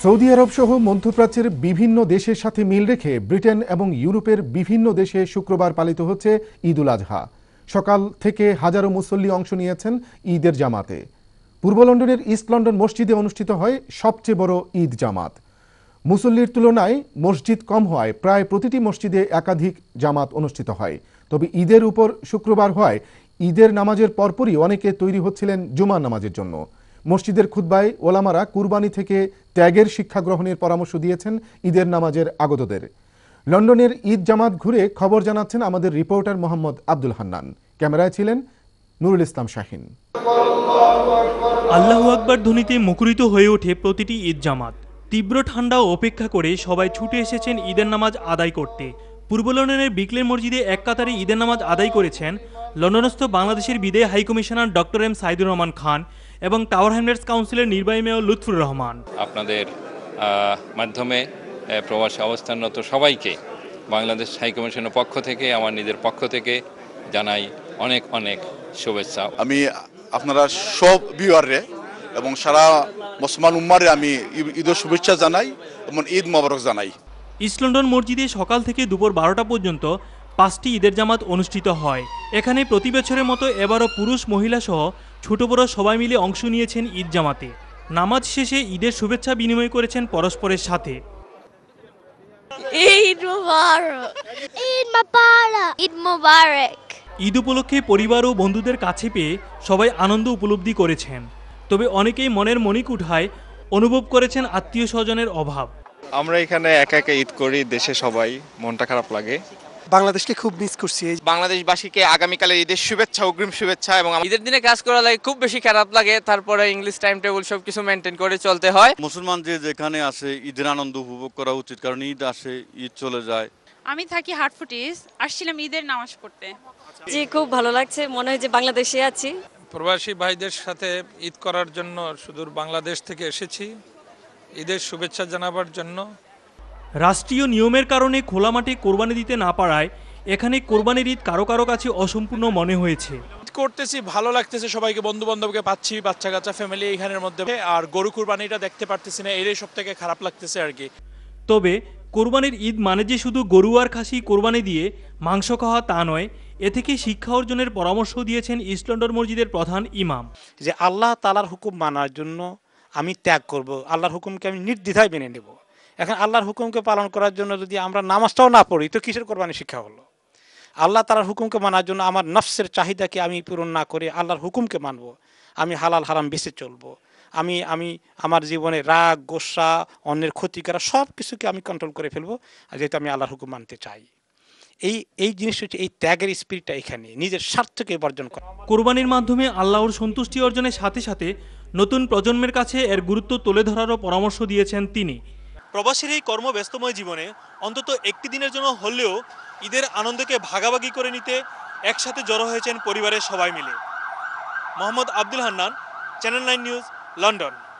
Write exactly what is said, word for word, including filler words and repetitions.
Saudi আরব সহ মধ্যপ্রাচ্যের বিভিন্ন দেশের সাথে মিল রেখে ব্রিটেন এবং ইউরোপের বিভিন্ন দেশে শুক্রবার পালিত হচ্ছে ঈদ উল আজহা। সকাল থেকে হাজারো মুসল্লি অংশ নিয়েছেন ঈদের জামাতে। পূর্ব লন্ডনের ইস্ট লন্ডন মসজিদে অনুষ্ঠিত হয় সবচেয়ে বড় ঈদ জামাত। মুসল্লির তুলনায় মসজিদ কম হওয়ায় প্রায় প্রতিটি মসজিদে একাধিক জামাত অনুষ্ঠিত হয়। তবে ঈদের উপর শুক্রবার হওয়ায় ঈদের নামাজের পরপরই অনেকে তৈরি হচ্ছিলেন জুমার নামাজের জন্য। মসজিদের খুতবায় ওলামারা কুরবানি থেকে ত্যাগের শিক্ষা গ্রহণের পরামর্শ দিয়েছেন ঈদের নামাজের আগতদের। লন্ডনের ঈদ জামাত ঘুরে খবর জানাচ্ছেন আমাদের রিপোর্টার মোহাম্মদ আব্দুল হান্নান। ক্যামেরায় ছিলেন নুরুল ইসলাম শাহিন। আল্লাহু আকবার ধ্বনিতে মুখরিত হয়ে ওঠে প্রতিটি ঈদ জামাত। তীব্র ঠান্ডা অপেক্ষা করে সবাই ছুটে এসেছেন ঈদের নামাজ আদায় করতে। পূর্ব লন্ডনের বিকলের মসজিদে এক কাতারে ঈদের নামাজ আদায় করেছেন লন্ডনস্থ বাংলাদেশের বিদেশি high commissioner doctor M Saidur Rahman Khan এবং টাওয়ার হ্যামলেটস কাউন্সিলের নির্বাহী মেয়র লুৎফুর রহমান। আপনাদের মাধ্যমে প্রবাসী অবস্থানরত সবাইকে বাংলাদেশ হাইকমিশনের পক্ষ থেকে আমার নিজের পক্ষ থেকে জানাই অনেক অনেক শুভেচ্ছা। আমি আপনারা সব ভিউয়াররে এবং সারা মুসলমান উম্মারে আমি ঈদের শুভেচ্ছা জানাই এবং ঈদ মোবারক জানাই। ইস্ট লন্ডন মসজিদে সকাল থেকে দুপুর বারোটা পর্যন্ত পাঁচটি ঈদের জামাত অনুষ্ঠিত হয়। এখানে প্রতি বছরের মতো এবারও পুরুষ মহিলা সহ ছোট বড় সবাই মিলে অংশ নিয়েছেন ঈদ জামাতে। নামাজ শেষে ঈদের শুভেচ্ছা বিনিময় করেছেন পরস্পরের সাথে। ঈদ মুবারক, ঈদ মুবারক, ঈদ মুবারক। ঈদ উপলক্ষে পরিবার ও বন্ধুদের কাছে পেয়ে সবাই আনন্দ উপলব্ধি করেছেন। তবে অনেকেই মনের মনিক উঠায় অনুভব করেছেন আত্মীয় স্বজনের অভাব। আমরা এখানে একা একা ঈদ করি, দেশে সবাই, মনটা খারাপ লাগে। বাংলাদেশকে খুব মিস করছি। বাংলাদেশবাসীকে আগামীকালের ঈদের শুভেচ্ছা, অগ্রিম শুভেচ্ছা। এবং ঈদের দিনে কাজ করা লাগে, খুব বেশি খারাপ লাগে। তারপরে ইংলিশ টাইম টেবিল সব কিছু মেনটেন করে চলতে হয়। মুসলমান যে যেখানে আসে ঈদের আনন্দ উপভোগ করা উচিত, কারণ ঈদ আসে ঈদ চলে যায়। আমি থাকি হাটফুটিস, আসছিলাম ঈদের নামাজ পড়তে। জি, খুব ভালো লাগছে, মনে হয় যে বাংলাদেশে আছি। প্রবাসী ভাইদের সাথে ঈদ করার জন্য সুদূর বাংলাদেশ থেকে এসেছি, ঈদের শুভেচ্ছা জানাবার জন্য। রাষ্ট্রীয় নিয়মের কারণে খোলা মাঠে কোরবানি দিতে না পারায় এখানে কোরবানির ঈদ কারো কারো কাছে অসম্পূর্ণ মনে হয়েছে। করতেছি, ভালো লাগতেছে, সবাইকে বন্ধু বান্ধবকে পাচ্ছি, বাচ্চা কাচ্চা ফ্যামিলি এখানের মধ্যে। আর গরু কুরবানিটা দেখতে পারতেছি না, এটাই সব থেকে খারাপ লাগতেছে আর কি। তবে কোরবানির ঈদ মানে যে শুধু গরু আর খাসি কোরবানি দিয়ে মাংস খাওয়া তা নয়, এ থেকে শিক্ষা অর্জনের পরামর্শ দিয়েছেন ইস্ট লন্ডন মসজিদের প্রধান ইমাম। যে আল্লাহ তাআলার হুকুম মানার জন্য আমি ত্যাগ করব, আল্লাহর হুকুমকে আমি নির্দ্বিধায় মেনে নেব। এখন আল্লাহর হুকুমকে পালন করার জন্য যদি আমরা নামাজটাও না পড়ি তো কিসের কোরবানি শিক্ষা হলো? আল্লাহ তাআলার হুকুমকে মানার জন্য আমার নফসের চাহিদাকে আমি পূরণ না করে আল্লাহর হুকুমকে মানব, আমি হালাল হারাম বেঁচে চলবো, আমি আমি আমার জীবনে রাগ, গোসা, অন্যের ক্ষতি করা সব কিছুকে আমি কন্ট্রোল করে ফেলবো, যেহেতু আমি আল্লাহর হুকুম মানতে চাই। এই এই জিনিস হচ্ছে এই ত্যাগের স্পিরিটটা এখানে, নিজের স্বার্থকে বর্জন করা। কোরবানির মাধ্যমে আল্লাহর সন্তুষ্টি অর্জনের সাথে সাথে নতুন প্রজন্মের কাছে এর গুরুত্ব তুলে ধরারও পরামর্শ দিয়েছেন তিনি। প্রবাসীর এই কর্মব্যস্তময় জীবনে অন্তত একটি দিনের জন্য হলেও ঈদের আনন্দকে ভাগাভাগি করে নিতে একসাথে জড়ো হয়েছেন পরিবারের সবাই মিলে। Mohammad Abdul Hannan, channel nine news, London.